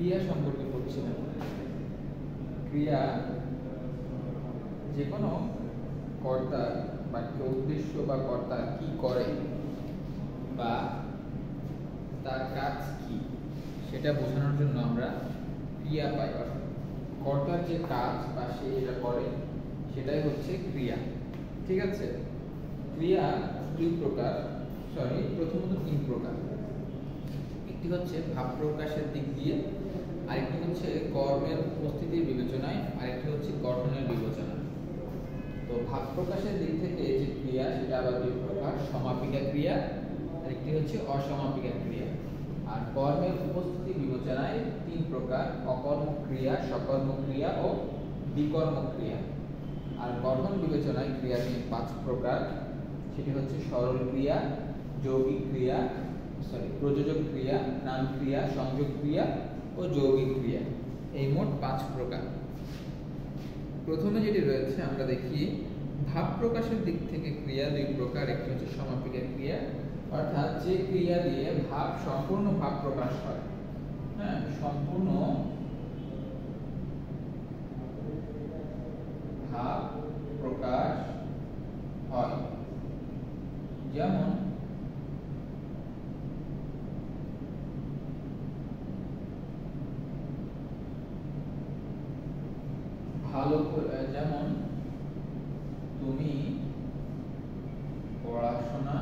ক্রিয়া সম্পর্কে পড়ছিলাম। ক্রিয়া যে কোনো কর্তার বাক্য উদ্দেশ্য বা কর্তা কি করে বা তার কাজ কি সেটা বোঝানোর জন্য আমরা ক্রিয়া পাই। কর্তার যে কাজ বা সে যেটা করে সেটাই হচ্ছে ক্রিয়া। ঠিক আছে, ক্রিয়া দুই প্রকার, প্রথমত তিন প্রকার। একটি হচ্ছে ভাব প্রকাশের দিক দিয়ে, আরেকটি হচ্ছে কর্মের উপস্থিতির বিবেচনায়, আরেকটি হচ্ছে গঠনের বিবেচনায়। তো ভাব প্রকাশের দিক থেকে যে ক্রিয়া সেটা আবার দুই প্রকার, সমাপিকা ক্রিয়া, আরেকটি হচ্ছে অসমাপিকা ক্রিয়া। আর কর্মের উপস্থিতি বিবেচনায় তিন প্রকার, অকর্মক ক্রিয়া, সকর্মক ক্রিয়া ও বিকর্মক ক্রিয়া। আর গঠন বিবেচনায় ক্রিয়া পাঁচ প্রকার, সেটি হচ্ছে সরল ক্রিয়া, যৌগিক ক্রিয়া, প্রযোজক ক্রিয়া, নাম ক্রিয়া, সংযোগ ক্রিয়া ও যৌগিক ক্রিয়া। এই মোট পাঁচ প্রকার। প্রথমে যেটি রয়েছে আমরা দেখি ভাব প্রকাশের দিক থেকে ক্রিয়া দুই প্রকার, একটি হচ্ছে সমাপিকা ক্রিয়া, অর্থাৎ যে ক্রিয়া দিয়ে সম্পূর্ণ ভাব প্রকাশ হয়। হ্যাঁ, সম্পূর্ণ ভাব প্রকাশ হয়। যেমন যেমন তুমি পড়াশোনা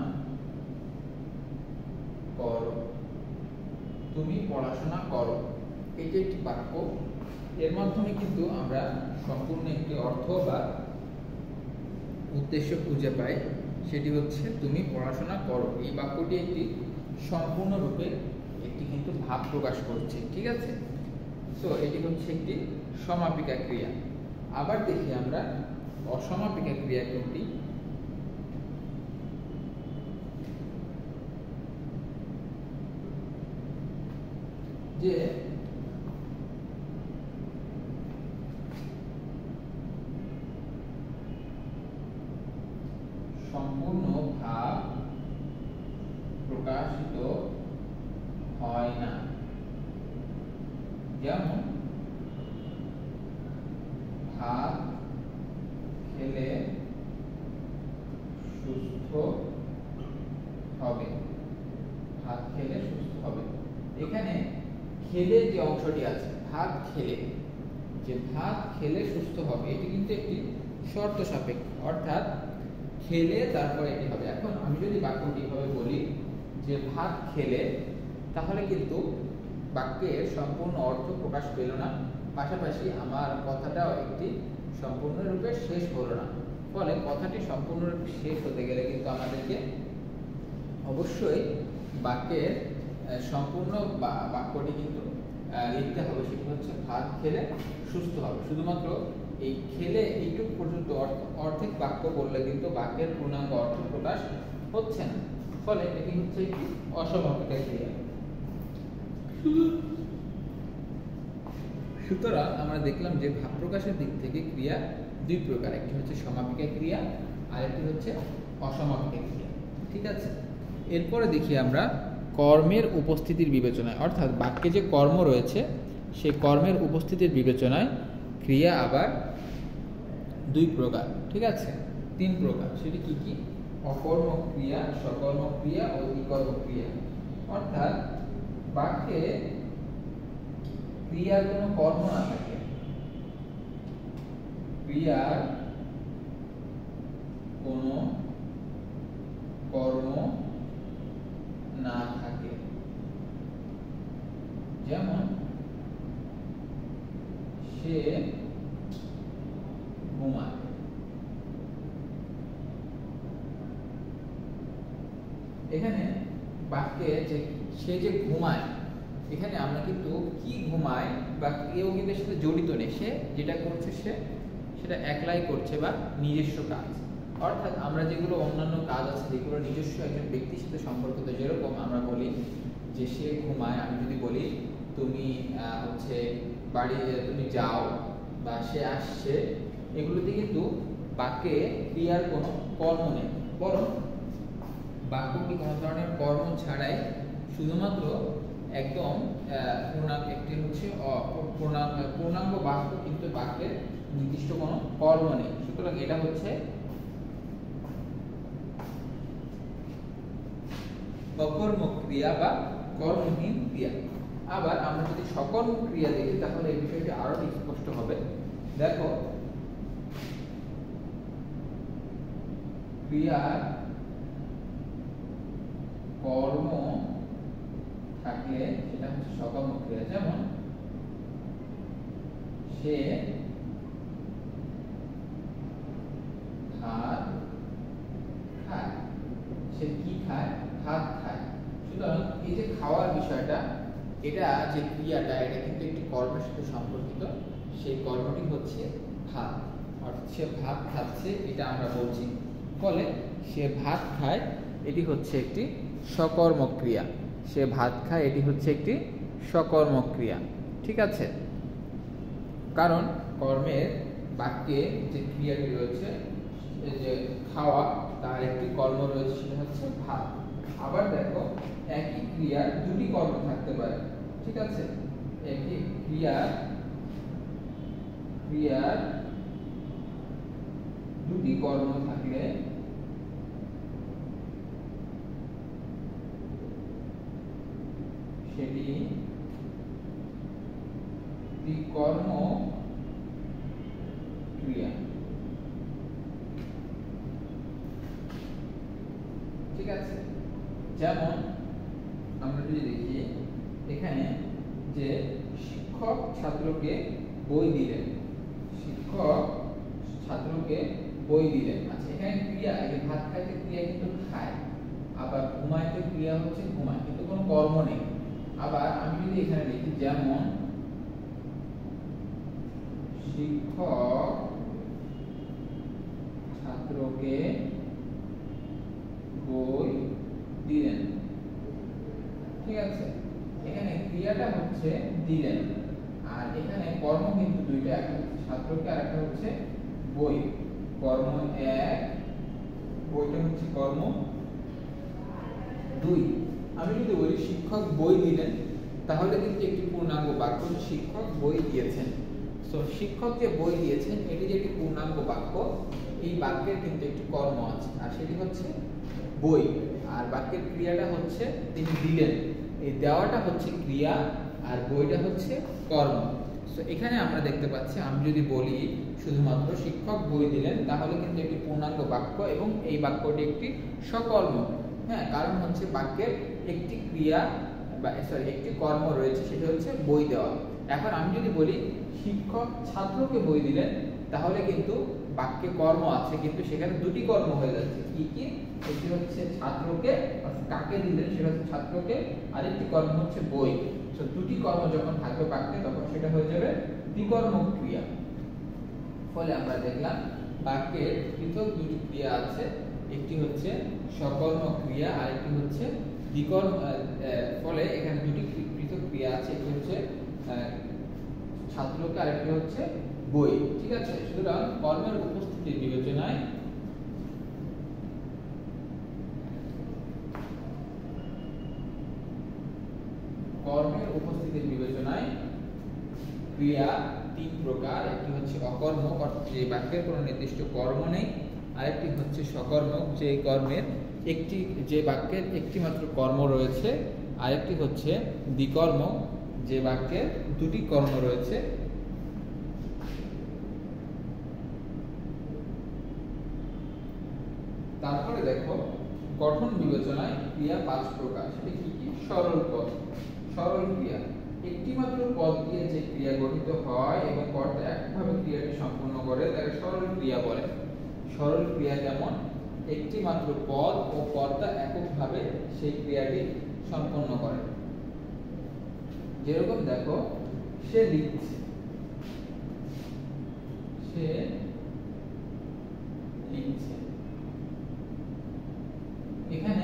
করো, তুমি পড়াশোনা করো, এটি একটি বাক্য। এর মাধ্যমে কিন্তু আমরা সম্পূর্ণ একটি অর্থ বা উদ্দেশ্য খুঁজে পাই, সেটি হচ্ছে তুমি পড়াশোনা করো। এই বাক্যটি একটি সম্পূর্ণরূপে একটি কিন্তু ভাব প্রকাশ করছে। ঠিক আছে, তো এটি হচ্ছে একটি সমাপিকা ক্রিয়া। আবার দেখি আমরা অসমাপিকা ক্রিয়া কোনটি। যে সম্পূর্ণ ভাব প্রকাশিত হয় না। যেমন ভাত খেলে সুস্থ হবে, ভাত খেলে সুস্থ হবে। এখানে খেলে যে অংশটি আছে, ভাত খেলে, যে ভাত খেলে সুস্থ হবে, এটি কিন্তু একটি শর্ত সাপেক্ষ, অর্থাৎ খেলে তারপরে এটি হবে। এখন আমি যদি বাক্যটি এভাবে বলি যে ভাত খেলে, তাহলে কিন্তু বাক্যের সম্পূর্ণ অর্থ প্রকাশ পেল না, পাশাপাশি আমার কথাটাও একটি সম্পূর্ণরূপে শেষ হলো না। ফলে কথাটি সম্পূর্ণরূপে শেষ হতে গেলে কিন্তু আমাদেরকে অবশ্যই বাক্যের সম্পূর্ণ বাক্যটি কিন্তু লিখতে হবে, সেটি হচ্ছে ভাত খেলে সুস্থ হবে। শুধুমাত্র এই খেলে এইটুকু পর্যন্ত অর্ধেক বাক্য বললে কিন্তু বাক্যের পূর্ণাঙ্গ অর্থ প্রকাশ হচ্ছে না। ফলে এটি হচ্ছে একটি অসমাপিকা ক্রিয়া। সুতরাং আমরা দেখলাম যে ভাব প্রকাশের দিক থেকে ক্রিয়া দুই প্রকার, একটি হচ্ছে সমাপিকা ক্রিয়া, আরেকটি হচ্ছে অসমাপিকা ক্রিয়া। ঠিক আছে, এরপরে দেখি আমরা কর্মের উপস্থিতির বিবেচনায়, অর্থাৎ বাক্যে যে কর্ম রয়েছে সেই কর্মের উপস্থিতির বিবেচনায় ক্রিয়া আবার দুই প্রকার। ঠিক আছে, তিন প্রকার। সেটি কি কি? অকর্মক ক্রিয়া, সকর্মক ক্রিয়া ও বিকর্মক ক্রিয়া। অর্থাৎ বাক্যে ক্রিয়ার কোনো কর্ম না থাকে, ক্রিয়ার কোনো কর্ম না থাকে। যেমন সে ঘুমায়, এখানে বাক্যে যে সে যে ঘুমায়, এখানে আমরা কিন্তু কি ঘুমায় বা কেউ কিন্তু এর সাথে জড়িত নেই, সে যেটা করছে সেটা একলাই করছে বা নিজস্ব কাজ। অর্থাৎ আমরা যেগুলো অন্যান্য কাজ আছে যেগুলো নিজস্ব একজন ব্যক্তির সাথে সম্পর্কিত, যেরকম আমরা বলি যে সে ঘুমায়, আমি যদি বলি তুমি হচ্ছে বাড়ি তুমি যাও বা সে আসছে, এগুলোতে কিন্তু বাক্যে ক্রিয়ার কোনো কর্ম নেই, বরং বাক্যটি কোনো ধরনের কর্ম ছাড়াই শুধুমাত্র একদম একটি হচ্ছে পূর্ণাঙ্গ বাক্য, কিন্তু বাক্যের নির্দিষ্ট কোনো কর্ম নেই, সুতরাং এটা হচ্ছে অকর্ম ক্রিয়া বা কর্মহীন ক্রিয়া। আবার আমরা যদি সকর্ম ক্রিয়া দেখি তাহলে এই বিষয়টি আরো স্পষ্ট হবে। দেখো, ক্রিয়ার কর্ম থাকলে সেটা হচ্ছে সকর্ম ক্রিয়া। যেমন সে ভাত খায়, সে কি খায়? ভাত খায়। সুতরাং এই যে খাওয়ার বিষয়টা, এটা যে ক্রিয়াটা, এটা কিন্তু একটি কর্মের সাথে সম্পর্কিত। সেই কর্মটি হচ্ছে ভাত, অর্থাৎ সে ভাত খাচ্ছে, এটা আমরা বলছি। ফলে সে ভাত খায়, এটি হচ্ছে একটি সকর্ম ক্রিয়া। সে ভাত খায়, এটি হচ্ছে একটি সকর্ম ক্রিয়া। ঠিক আছে, কারণ কর্মের বাক্যে যে ক্রিয়াটি রয়েছে, যে খাওয়া, তার একটি কর্ম রয়েছে, সেটা হচ্ছে ভাত। আবার দেখো, একই ক্রিয়ার দুটি কর্ম থাকতে পারে। ঠিক আছে, একই ক্রিয়ার দুটি কর্ম থাকলে সেটি কর্ম ক্রিয়া। ঠিক আছে, যেমন আমরা যদি দেখি এখানে যে শিক্ষক ছাত্রকে বই দিলেন, শিক্ষক ছাত্রকে বই দিলেন। আচ্ছা, এখানে ক্রিয়া, এই যে ভাত খাইতে ক্রিয়া কিন্তু খায়, আবার ঘুমাইতে ক্রিয়া হচ্ছে ঘুমায়, কিন্তু কোনো কর্ম নেই। আবার আমি যদি এখানে লিখি, যেমন শিক্ষক ছাত্রকে বই দিলেন। ঠিক আছে, এখানে ক্রিয়াটা হচ্ছে দিলেন, আর এখানে কর্ম কিন্তু দুইটা, একটা হচ্ছে ছাত্রকে আর একটা হচ্ছে বই। কর্ম এক, বইটা হচ্ছে কর্ম দুই। আমি যদি বলি শিক্ষক বই দিলেন, তাহলে কিন্তু একটি পূর্ণাঙ্গ বাক্য, শিক্ষক বই দিয়েছেন। তো শিক্ষক যে বই দিয়েছেন, এটি যে একটি পূর্ণাঙ্গ বাক্য, এই বাক্যের কিন্তু একটি কর্ম আছে, আর সেটি হচ্ছে বই। আর বাক্যের ক্রিয়াটা হচ্ছে তিনি দিলেন। এই দেওয়াটা হচ্ছে ক্রিয়া, আর বইটা হচ্ছে কর্ম। তো এখানে আমরা দেখতে পাচ্ছি, আমি যদি বলি শুধুমাত্র শিক্ষক বই দিলেন, তাহলে কিন্তু একটি পূর্ণাঙ্গ বাক্য এবং এই বাক্যটি একটি সকর্ম। হ্যাঁ, কারণ হচ্ছে বাক্যের একটি ক্রিয়া বা একটি কর্ম রয়েছে, সেটা হচ্ছে বই দেওয়া। এখন আমি যদি বলি শিক্ষক ছাত্রকে বই দিলেন, তাহলে কিন্তু বাক্যে কর্ম আছে, কিন্তু সেখানে দুটি কর্ম হয়ে যাচ্ছে। কি কি? একটি হচ্ছে ছাত্রকে, কাকে দিলেন সেটা হচ্ছে ছাত্রকে, আরেকটি কর্ম হচ্ছে বই। তো দুটি কর্ম যখন থাকবে বাক্যে, তখন সেটা হয়ে যাবে দ্বিকর্মক ক্রিয়া। ফলে আমরা দেখলাম বাক্যের পৃথক দুটি ক্রিয়া আছে, একটি হচ্ছে সকর্ম ক্রিয়া, আরেকটি হচ্ছে দ্বিকর্ম। ফলে এখানে দুটি পৃথক ক্রিয়া আছে, একটি হচ্ছে ছাত্রকে, আরেকটি হচ্ছে বই। ঠিক আছে, সুতরাং কর্মের উপস্থিতির বিবেচনায় ক্রিয়া তিন প্রকার। একটি হচ্ছে অকর্মক, অর্থাৎ যে বাক্যের কোনো নির্দিষ্ট কর্ম নেই। আরেকটি হচ্ছে সকর্মক, যে কর্মের যে বাক্যের একটি মাত্র কর্ম রয়েছে। আরেকটি হচ্ছে দ্বিকর্মক, যে বাক্যের দুটি কর্ম রয়েছে। তারপরে দেখো, গঠন বিবেচনায় ক্রিয়া 5 প্রকার। সেটি কি কি? সরল পদ, সরল ক্রিয়া। একটি মাত্র পদ দিয়ে যে ক্রিয়া গঠিত হয় এবং কর্তা একভাবে ক্রিয়াটি সম্পন্ন করে, তাকে সরল ক্রিয়া বলে। সরল ক্রিয়া যেমন একটি মাত্র পদ ও কর্তা এককভাবে সেই ক্রিয়াটি সম্পন্ন করে। যেরকম দেখো, সে লিখছে, সে লিখছে। এখানে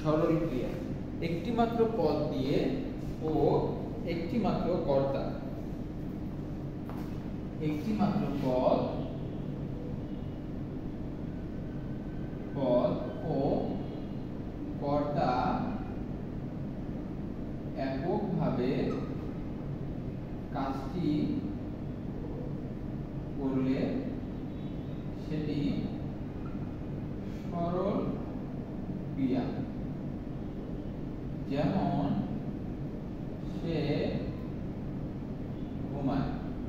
সরল ক্রিয়া, একটি মাত্র পদ দিয়ে ও একটি মাত্র কর্তা, একটি মাত্র পদ ও কর্তা এককভাবে কাজটি করলে সেটি সরল ক্রিয়া। যেমন সে ঘুমায়,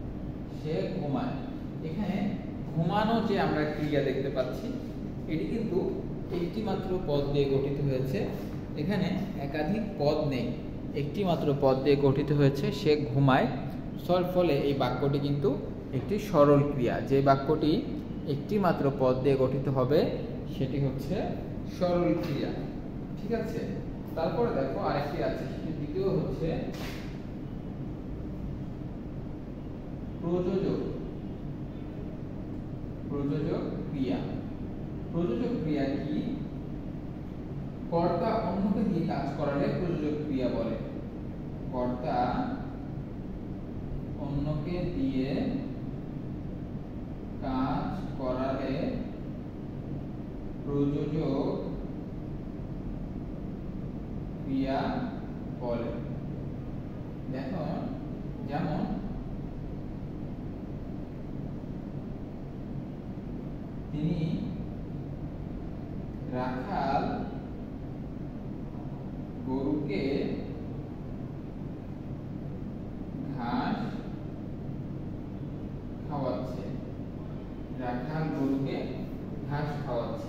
এখানে ঘুমানো যে আমরা ক্রিয়া দেখতে পাচ্ছি এটি কিন্তু একটি মাত্র পদ দিয়ে গঠিত হয়েছে, এখানে একাধিক পদ নেই, একটি মাত্র পদ দিয়ে গঠিত হয়েছে, সে ঘুমায়। ফলে এই বাক্যটি কিন্তু একটি সরল ক্রিয়া। যে বাক্যটি একটি মাত্র পদ দিয়ে গঠিত হবে সেটি হচ্ছে সরল ক্রিয়া। ঠিক আছে, তারপরে দেখো আরেকটি আছে, সেটি দ্বিতীয় হচ্ছে প্রযোজক ক্রিয়া। প্রযোজক ক্রিয়া কি? কর্তা অন্যকে দিয়ে কাজ করালে প্রযোজক ক্রিয়া বলে। কর্তা অন্যকে দিয়ে কাজ করালে প্রযোজক ক্রিয়া বলে। দেখো, যেমন তিনি রাখাল গরুকে ঘাস খাওয়াচ্ছে, রাখাল গরুকে ঘাস খাওয়াচ্ছে,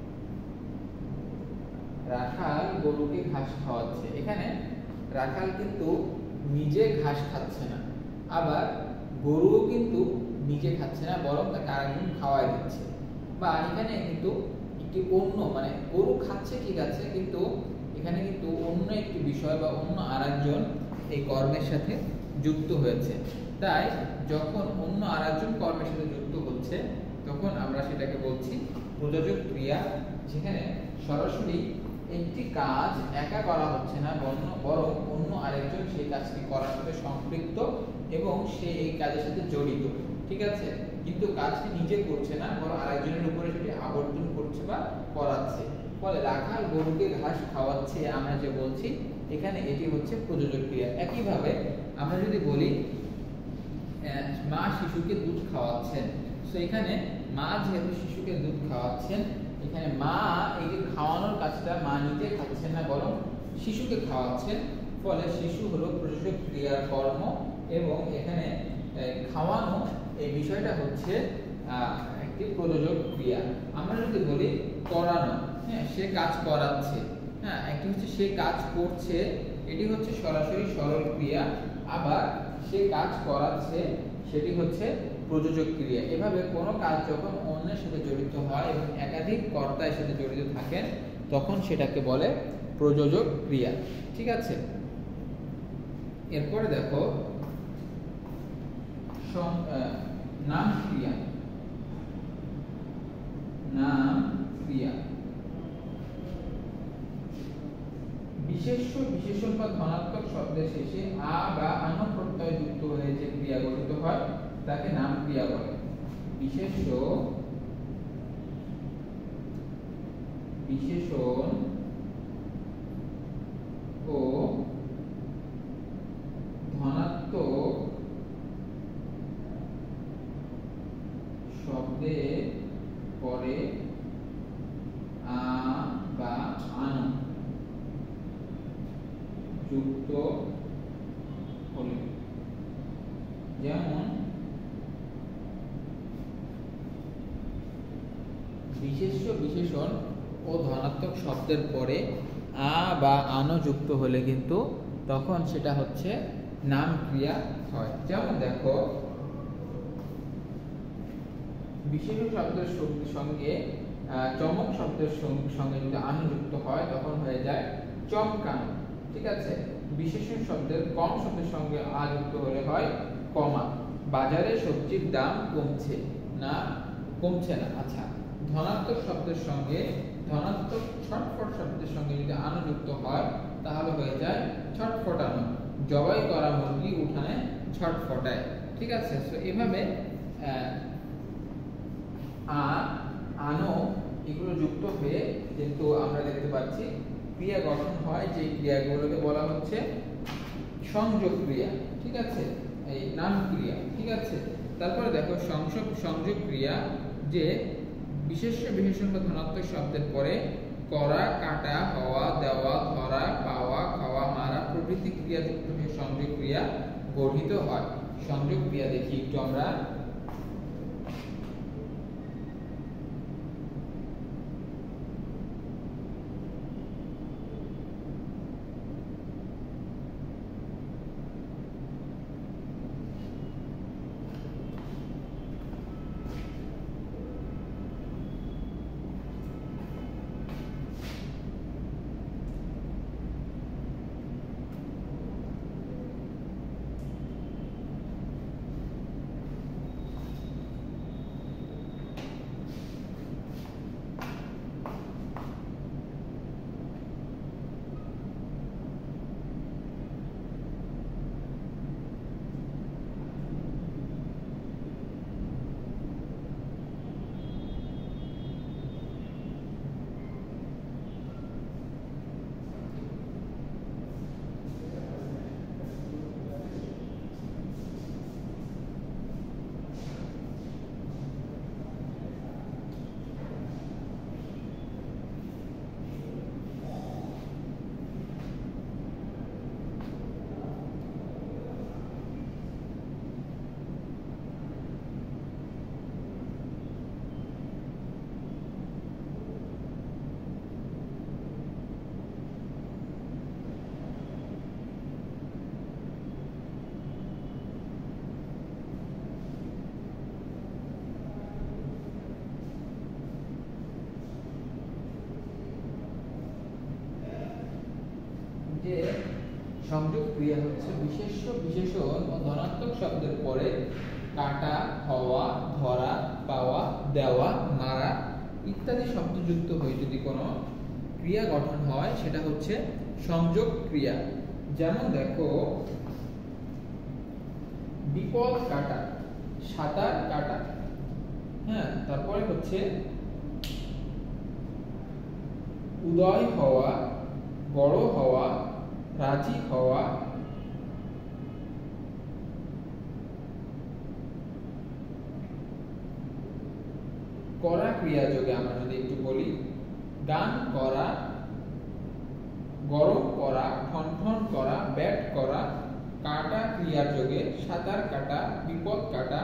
রাখাল গরুকে ঘাস খাওয়াচ্ছে। এখানে রাখাল কিন্তু নিজে ঘাস খাচ্ছে না, আবার গরুও কিন্তু নিজে খাচ্ছে না, বরং তাকে আরেকজন খাওয়াই দিচ্ছে। বা এখানে কিন্তু একটি অন্য, মানে গরু খাচ্ছে ঠিক আছে, কিন্তু এখানে কিন্তু অন্য একটি বিষয় বা অন্য আরেকজন এই কর্মের সাথে যুক্ত হয়েছে। তাই যখন অন্য আরেকজন কর্মের সাথে যুক্ত হচ্ছে তখন আমরা সেটাকে বলছি প্রযোজক ক্রিয়া, যেখানে সরাসরি একটি কাজ একা করা হচ্ছে না, বরং অন্য আরেকজন সেই কাজটি করার সাথে সম্পৃক্ত এবং সে এই কাজের সাথে জড়িত। ঠিক আছে, কিন্তু কাজটি নিজে করছে না, বরং আরেকজনের উপরে সেটি আবর্তন করছে বা করাচ্ছে। ফলে রাখাল গরুকে ঘাস খাওয়াচ্ছে আমরা যে বলছি, এখানে এটি হচ্ছে প্রযোজক ক্রিয়া। একইভাবে আমরা যদি বলি মা শিশুকে দুধ খাওয়াচ্ছেন, তো এখানে মা যেহেতু শিশুকে দুধ খাওয়াচ্ছেন, এখানে মা এই যে খাওয়ানোর কাজটা মা নিজে খাচ্ছেন না, বরং শিশুকে খাওয়াচ্ছেন। ফলে শিশু হলো প্রযোজক ক্রিয়ার কর্ম, এবং এখানে খাওয়ানো এই বিষয়টা হচ্ছে একটি প্রযোজক ক্রিয়া। আমরা যদি বলি করানো, হ্যাঁ, সে কাজ করাচ্ছে, হ্যাঁ, একটি হচ্ছে সে কাজ করছে, এটি হচ্ছে সরাসরি সরল ক্রিয়া। আবার সে কাজ করাচ্ছে, সেটি হচ্ছে প্রযোজক ক্রিয়া। এভাবে কোনো কাজ যখন অন্যের সাথে জড়িত হয় এবং একাধিক কর্তা এর সাথে জড়িত থাকেন তখন সেটাকে বলে প্রযোজক ক্রিয়া। ঠিক আছে, এরপরে দেখো নাম ক্রিয়া। নাম ক্রিয়া বিশেষ্য, বিশেষণ বা ধনাত্মক শব্দের শেষে আ বা আন প্রত্যয় যুক্ত হয়ে যে ক্রিয়া গঠিত হয় তাকে নাম ক্রিয়া বলে। বিশেষ্য, বিশেষণ ও ধনাত্মক শব্দের পরে আ বা আন যুক্ত হলে, যেমন বিশেষ্য, বিশেষণ ও ধনাত্মক শব্দের পরে আ বা আন যুক্ত হলে কিন্তু তখন সেটা হচ্ছে নাম ক্রিয়া হয়। যেমন দেখো, বিশেষ্য শব্দের সঙ্গে চমক শব্দের সঙ্গে যদি আন যুক্ত হয় তখন হয়ে যায় চমকানো। ঠিক আছে, বিশেষণ শব্দের কম শব্দের সঙ্গে আ যুক্ত হলে হয় কমা। বাজারে সবজির দাম কমছে না। আচ্ছা, ধনাত্মক শব্দের সঙ্গে ধনাত্মক ছটফট শব্দের সঙ্গে যদি আনো যুক্ত হয় তাহলে হয়ে যায় ছটফটানো। জবাই করা মুরগি উঠানে ছটফটায়। ঠিক আছে, সো এভাবে আনো এগুলো যুক্ত হয়ে কিন্তু আমরা দেখতে পাচ্ছি ক্রিয়া গঠন হয়, যে ক্রিয়াগুলোকে বলা হচ্ছে সংযোগ ক্রিয়া। ঠিক আছে, এই নাম ক্রিয়া। ঠিক আছে, তারপরে দেখো সংযোগ ক্রিয়া, যে বিশেষ্য বিশেষণ বা ধনাত্মক শব্দের পরে করা, কাটা, হওয়া, দেওয়া, ধরা, পাওয়া, খাওয়া, মারা প্রভৃতি ক্রিয়া যুক্ত হয়ে সংযোগ ক্রিয়া গঠিত হয়। সংযোগ ক্রিয়া দেখি একটু আমরা। যে সংযোগ ক্রিয়া হচ্ছে বিশেষ্য বিশেষণ ও ধনাত্মক শব্দের পরে কাটা, হওয়া, ধরা, পাওয়া, দেওয়া, মারা ইত্যাদি শব্দ যুক্ত হয়ে যদি কোনো ক্রিয়া গঠন হয় সেটা হচ্ছে সংযোগ ক্রিয়া। যেমন দেখো, বিপদ কাটা, সাঁতার কাটা। হ্যাঁ, তারপরে হচ্ছে উদয় হওয়া, বড় হওয়া, রাজি হওয়া, করা ক্রিয়া যোগে আমরা যদি একটু বলি, গান করা, গরম করা, ঠনঠন করা, ব্যাট করা, কাটা ক্রিয়া যোগে সাঁতার কাটা, বিপদ কাটা,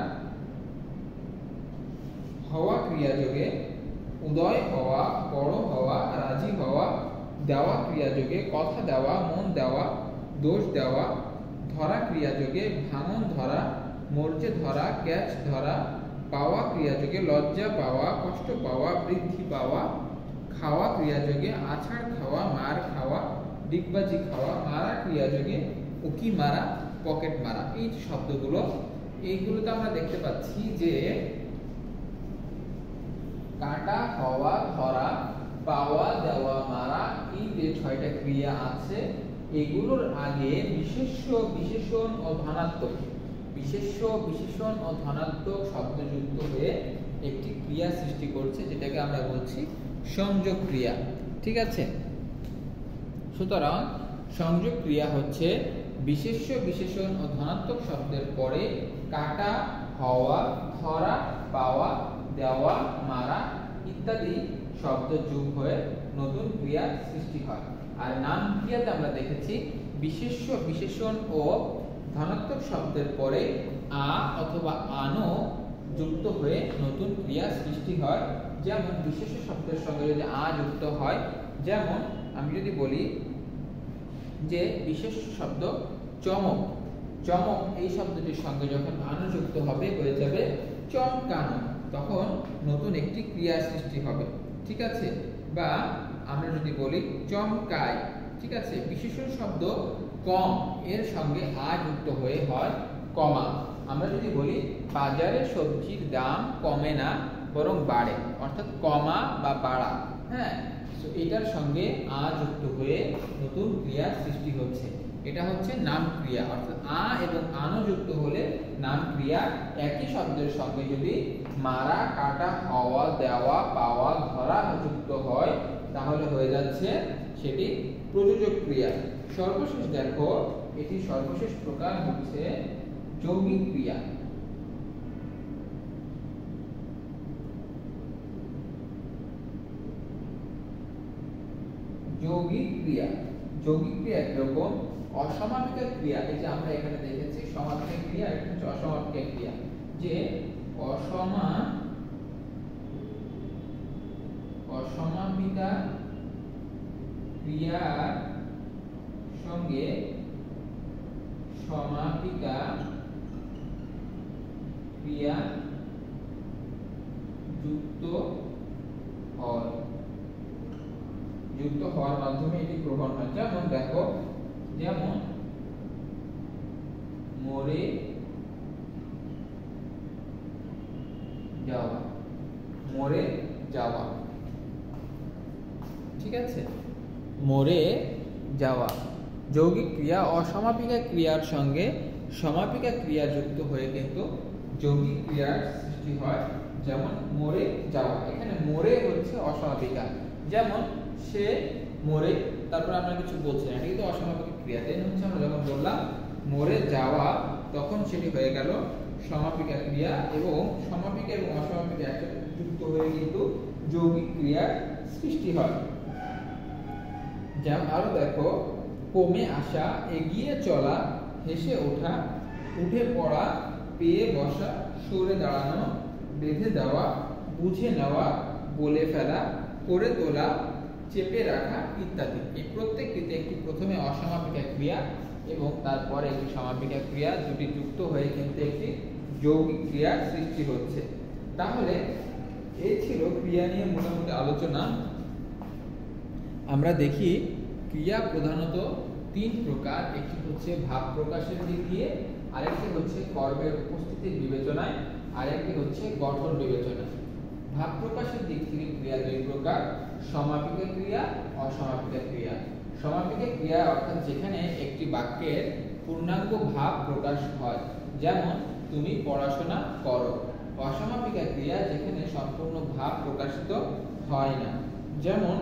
হওয়া ক্রিয়া যোগে উদয় হওয়া, বড় হওয়া, রাজি হওয়া, দেওয়া ক্রিয়া যোগে কথা দেওয়া, মন দেওয়া, দোষ দেওয়া, ধরা ক্রিয়া যোগে ভাঙন ধরা, মরচে ধরা, ক্যাচ ধরা, পাওয়া ক্রিয়া যোগে লজ্জা পাওয়া, কষ্ট পাওয়া, বৃদ্ধি পাওয়া, খাওয়া ক্রিয়া যোগে আছাড় খাওয়া, মার খাওয়া, ডিগবাজি খাওয়া, মারা ক্রিয়া যোগে উকি মারা, পকেট মারা। এই শব্দগুলো, এইগুলোতে আমরা দেখতে পাচ্ছি যে কাটা, হওয়া, ধরা, পাওয়া, দেওয়া, মারা এই যে 6টা ক্রিয়া আছে, এগুলোর আগে বিশেষ্য বিশেষণ ও ধনাত্মক, বিশেষ্য বিশেষণ ও ধনাত্মক শব্দ যুক্ত হয়ে একটি ক্রিয়া সৃষ্টি করছে, যেটাকে আমরা বলছি সংযোগ ক্রিয়া। ঠিক আছে, সুতরাং সংযোগ ক্রিয়া হচ্ছে বিশেষ্য বিশেষণ ও ধনাত্মক শব্দের পরে কাটা, হওয়া, ধরা, পাওয়া, দেওয়া, মারা ইত্যাদি শব্দ যোগ হয়ে নতুন ক্রিয়া সৃষ্টি হয়। আর নাম ক্রিয়াতে আমরা দেখেছি বিশেষ্য বিশেষণ ও ধনাত্মক শব্দের পরে আ অথবা আনো যুক্ত হয়ে নতুন ক্রিয়া সৃষ্টি হয়। যেমন বিশেষ্য শব্দের সঙ্গে যদি আ যুক্ত হয়, যেমন আমি যদি বলি যে বিশেষ শব্দ চমক, চমক এই শব্দটির সঙ্গে যখন আনো যুক্ত হবে হয়ে যাবে চমকানো, তখন নতুন একটি ক্রিয়া সৃষ্টি হবে। ঠিক আছে, বা আমরা যদি বলি চমকায়। ঠিক আছে, বিশেষণ শব্দ কম এর সঙ্গে আ যুক্ত হয়ে হয় কমা। আমরা যদি বলি বাজারে সবজির দাম কমে না, বরং বাড়ে, অর্থাৎ কমা বা বাড়া। হ্যাঁ, তো এটার সঙ্গে আ যুক্ত হয়ে নতুন ক্রিয়ার সৃষ্টি হচ্ছে। এটা হচ্ছে নাম ক্রিয়া, অর্থাৎ আ এবং আনো যুক্ত হলে নাম ক্রিয়া। একই শব্দের সঙ্গে যদি মারা, কাটা, হওয়া, দেওয়া, পাওয়া, ধরা যুক্ত হয় তাহলে হয়ে যাচ্ছে সেটি প্রযোজক ক্রিয়া। সর্বশেষ দেখো, এটি সর্বশেষ প্রকার হচ্ছে যৌগিক ক্রিয়া। যৌগিক ক্রিয়া, যৌগিক ক্রিয়া একরকম অসমাপিকা ক্রিয়া। এই যে আমরা এখানে দেখেছি সমাপিকা ক্রিয়া, এটা হচ্ছে অসমাপিকা ক্রিয়া। যে অসমাপিকা ক্রিয়ার সঙ্গে সমাপিকা ক্রিয়া যুক্ত হওয়ার মাধ্যমে এটি গ্রহণ হয়। যেমন দেখো, যেমন মরে যাওয়া, মরে যাওয়া, ঠিক আছে, মরে যাওয়া। যৌগিক ক্রিয়া অসমাপিকা ক্রিয়ার সঙ্গে সমাপিকা ক্রিয়া যুক্ত হয়ে কিন্তু যৌগিক ক্রিয়ার সৃষ্টি হয়। যেমন মরে যাওয়া, এখানে মরে হচ্ছে অসমাপিকা। যেমন সে মরে, তারপর আমরা কিছু বলছি না, এটা কিন্তু অসমাপিকা ক্রিয়া। দেন হচ্ছে আমরা যখন বললাম মরে যাওয়া, তখন সেটি হয়ে গেল সমাপিকা ক্রিয়া, এবং সমাপিকা এবং অসমাপিকা একসাথে যুক্ত হয়ে কিন্তু যৌগিক ক্রিয়ার সৃষ্টি হয়। যেমন আরো দেখো, কমে আসা, এগিয়ে চলা, হেসে ওঠা, উঠে পড়া, পেয়ে বসা, সরে দাঁড়ানো, বেঁধে দেওয়া, বুঝে নেওয়া, বলে ফেলা, করে তোলা, চেপে রাখা ইত্যাদি। এই প্রত্যেকটিতে একটি প্রথমে অসমাপিকা ক্রিয়া এবং তারপরে একটি সমাপিকা ক্রিয়া দুটি যুক্ত হয়ে কিন্তু একটি যৌগিক ক্রিয়ার সৃষ্টি হচ্ছে। তাহলে এই ছিল ক্রিয়া নিয়ে মোটামুটি আলোচনা। আমরা দেখি ক্রিয়া প্রধানত তিন প্রকার। একটি হচ্ছে ভাব প্রকাশের দিক দিয়ে, আরেকটি হচ্ছে কর্মের উপস্থিতির বিবেচনায়, আরেকটি হচ্ছে গঠন বিবেচনায়। ভাব প্রকাশের দিক থেকে ক্রিয়া দুই প্রকার: সমাপিকা ক্রিয়া, অসমাপিকা ক্রিয়া। সমাপিকা ক্রিয়া অর্থাৎ যেখানে একটি বাক্যের পূর্ণাঙ্গ ভাব প্রকাশ হয়, যেমন তুমি পড়াশোনা করো। অসমাপিকা ক্রিয়া যেখানে সম্পূর্ণ ভাব প্রকাশিত হয় না, যেমন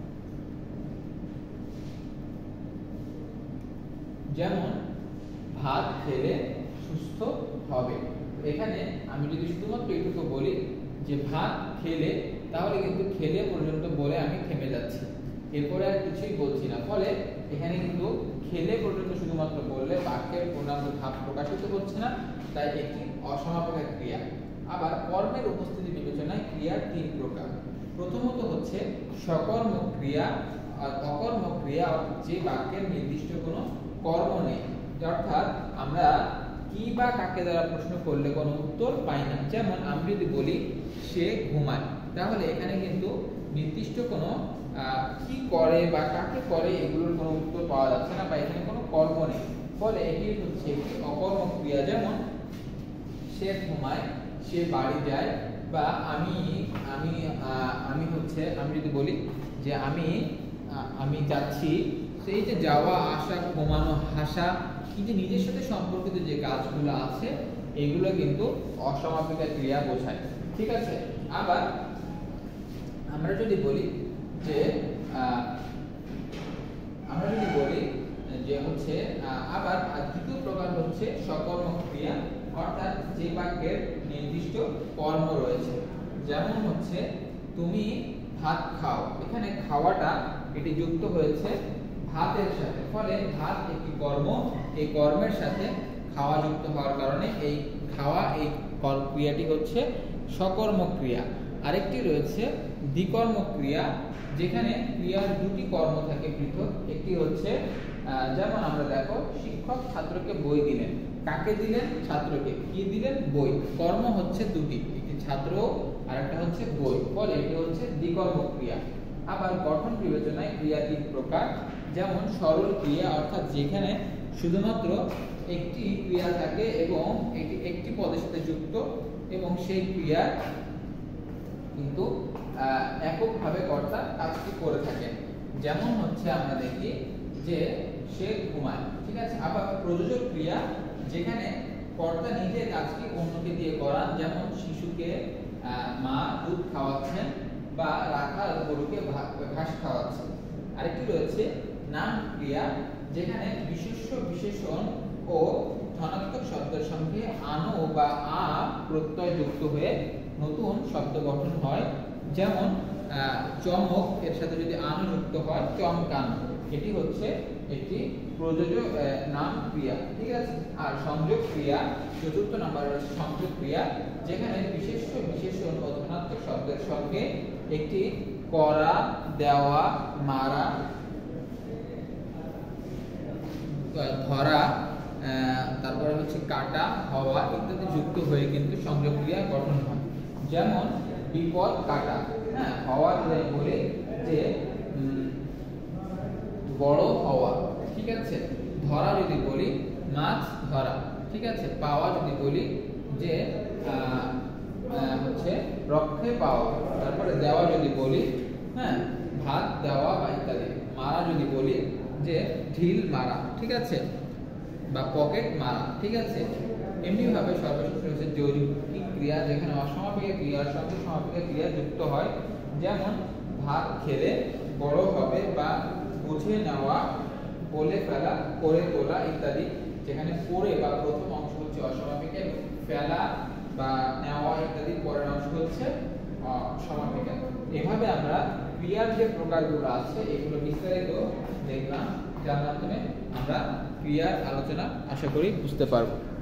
ভাত খেলে সুস্থ হবে। এখানে আমি যদি শুধুমাত্র এটুকু বলি যে ভাত খেলে, তাহলে কিন্তু খেলে পর্যন্ত বলে আমি থেমে যাচ্ছি, এরপরে আর কিছুই বলছি না। ফলে এখানে কিন্তু খেলে পর্যন্ত শুধুমাত্র বললে বাক্যের পূর্ণাঙ্গ ভাব প্রকাশিত হচ্ছে না, তাই একটি অসমাপিকা ক্রিয়া। আবার কর্মের উপস্থিতি বিবেচনায় ক্রিয়ার তিন প্রকার। প্রথমত হচ্ছে সকর্ম ক্রিয়া আর অকর্ম ক্রিয়া, যে বাক্যের নির্দিষ্ট কোনো কর্ম নেই, অর্থাৎ আমরা কি বা কাকে দ্বারা প্রশ্ন করলে কোনো উত্তর পাই না। যেমন আমি যদি বলি সে ঘুমায়, তাহলে এখানে কিন্তু নির্দিষ্ট কোনো কি করে বা কাকে করে এগুলোর কোনো উত্তর পাওয়া যাচ্ছে না, বা এখানে কোনো কর্ম নেই। ফলে এটি হচ্ছে একটি অকর্ম ক্রিয়া। যেমন সে ঘুমায়, সে বাড়ি যায়, বা আমি যদি বলি যে আমি যাচ্ছি, সেই যে যাওয়া, আসা, ঘুমানো, হাসা, এই যে নিজের সাথে সম্পর্কিত যে কাজগুলো আছে, এগুলো কিন্তু অসমাপিকা ক্রিয়া বোঝায়। ঠিক আছে। আবার আমরা যদি বলি যে হচ্ছে আবার দ্বিতীয় প্রকার হচ্ছে সকর্ম ক্রিয়া, অর্থাৎ যে বাক্যের নির্দিষ্ট কর্ম রয়েছে। যেমন হচ্ছে তুমি ভাত খাও, এখানে খাওয়াটা এটি যুক্ত হয়েছে ভাতের সাথে, ফলে ভাত একটি কর্ম, এই কর্মের সাথে খাওয়া যুক্ত হওয়ার কারণে এই খাওয়া, এই ক্রিয়াটি হচ্ছে সকর্ম ক্রিয়া। আরেকটি রয়েছে দ্বিকর্ম ক্রিয়া, যেখানে ক্রিয়ার দুটি কর্ম থাকে পৃথক। একটি হচ্ছে যেমন আমরা দেখো, শিক্ষক ছাত্রকে বই দিলেন, কাকে দিলেন? ছাত্রকে। কি দিলেন? বই। কর্ম হচ্ছে দুটি, একটি ছাত্র আর একটা হচ্ছে বই, ফলে এটি হচ্ছে দ্বিকর্ম ক্রিয়া। আবার গঠন বিবেচনায় ক্রিয়া তিন প্রকার। যেমন সরল ক্রিয়া, অর্থাৎ যেখানে শুধুমাত্র একটি ক্রিয়া থাকে এবং এটি একটি পদের সাথে যুক্ত, এবং সেই ক্রিয়ার কিন্তু এককভাবে কর্তা কাজটি করে থাকেন। যেমন হচ্ছে আমরা দেখি যে সে ঘুমায়, ঠিক আছে। আবার প্রযোজক ক্রিয়া, যেখানে কর্তা নিজে কাজটি অন্যকে দিয়ে করান, যেমন শিশুকে মা দুধ খাওয়াচ্ছেন বা রাখাল গরুকে ঘাস খাওয়াচ্ছেন। আরেকটি রয়েছে নাম ক্রিয়া, যেখানে বিশেষ্য বিশেষণ ও ধনাত্মক শব্দের সঙ্গে আনো বা আ প্রত্যয় যুক্ত হয়ে নতুন শব্দ গঠন হয়। যেমন চমক এর সাথে যদি আনো যুক্ত হয় চমকানো, এটি হচ্ছে একটি প্রযোজক নাম ক্রিয়া, ঠিক আছে। আর সংযোগ ক্রিয়া, চতুর্থ নম্বরে রয়েছে সংযোগ ক্রিয়া, যেখানে বিশেষ্য বিশেষণ ও ধনাত্মক শব্দের সঙ্গে একটি করা, দেওয়া, মারা, ধরা, তারপরে হচ্ছে কাটা, হওয়া ইত্যাদি যুক্ত হয়ে কিন্তু সংযোগ ক্রিয়া গঠন হয়। যেমন বিপদ কাটা, হ্যাঁ, হওয়া যদি বলি যে বড় হওয়া, ঠিক আছে। ধরা যদি বলি মাছ ধরা, ঠিক আছে। পাওয়া যদি বলি যে হচ্ছে রক্ষে পাওয়া। তারপরে দেওয়া যদি বলি, হ্যাঁ, ভাত দেওয়া বা ইত্যাদি। মারা যদি বলি যে ঢিল মারা, ঠিক আছে, বা পকেট মারা, ঠিক আছে। এমনি ভাবে সর্বশেষ রয়েছে যৌগিক ক্রিয়া, যেখানে অসমাপিক ক্রিয়ার সঙ্গে সমাপিক ক্রিয়া যুক্ত হয়। যেমন ভাত খেলে বড় হবে বা বুঝে নেওয়া, বলে ফেলা, করে তোলা ইত্যাদি। যেখানে পড়ে বা প্রথম অংশ হচ্ছে অসমাপিক, ফেলা বা নেওয়া ইত্যাদি পরের অংশ হচ্ছে সমাপিক। এভাবে আমরা ক্রিয়ার যে প্রকারগুলো আছে এগুলো বিস্তারিত দেখলাম, যার মাধ্যমে আমরা ক্রিয়ার আলোচনা আশা করি বুঝতে পারবো।